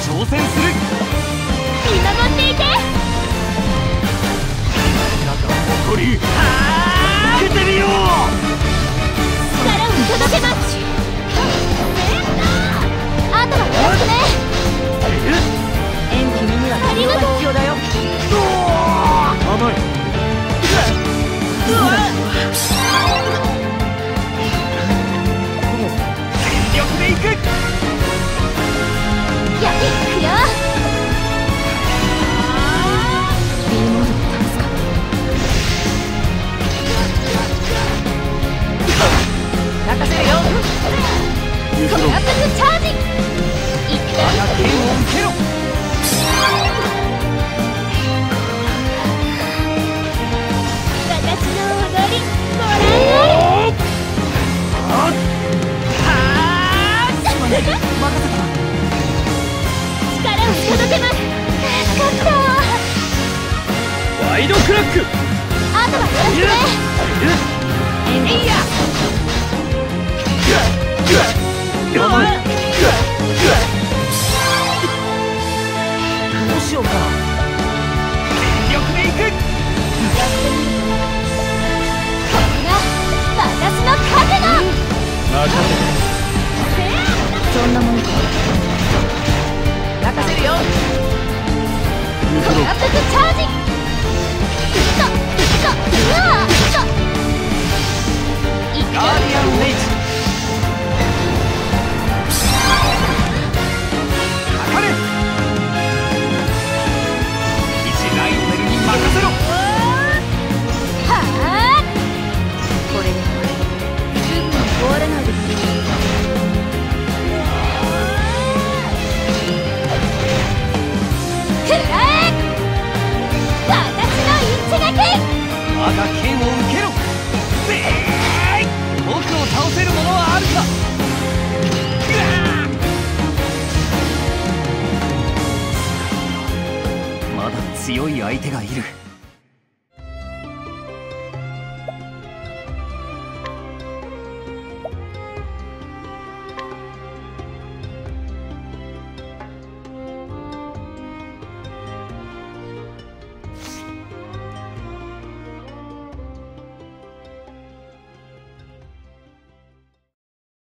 挑戦する。 見守っていて。 残り受けてみよう。 力を届けます。あとはよろしくね。 演技には対応が必要だよ。 甘い。全力でいく。 やっていくよ。B モードで試すか。 任せるよ。 コメアップチャージ。いくよ。 我が剣を受けろ。 私の踊りご覧あれ。 任せた。 力を届けます。助かった。 ワイドクラック。 あとはよろしくね。 えいや。 どうしようか。全力でいく。 やってみる。これが私の覚悟。 任そんなものか。 任せるよ。 コメアップチャージ。 ガーディアンウェイジ。かかれ。一ライオネルに任せろ。 はあ。これですぐに壊れないでくれ。くらえ。私の一撃。 我が剣を受けろ。ぜーい。僕を倒せるものはあるか。まだ強い相手がいる。